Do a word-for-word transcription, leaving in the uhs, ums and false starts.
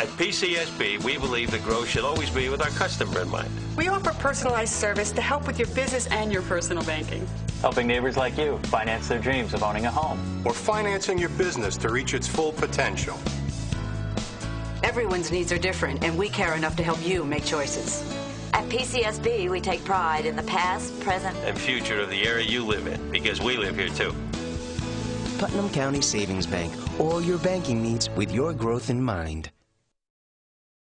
At P C S B, we believe that growth should always be with our customer in mind. We offer personalized service to help with your business and your personal banking. Helping neighbors like you finance their dreams of owning a home. Or financing your business to reach its full potential. Everyone's needs are different, and we care enough to help you make choices. At P C S B, we take pride in the past, present, And future of the area you live in, because we live here too. Putnam County Savings Bank. All your banking needs with your growth in mind.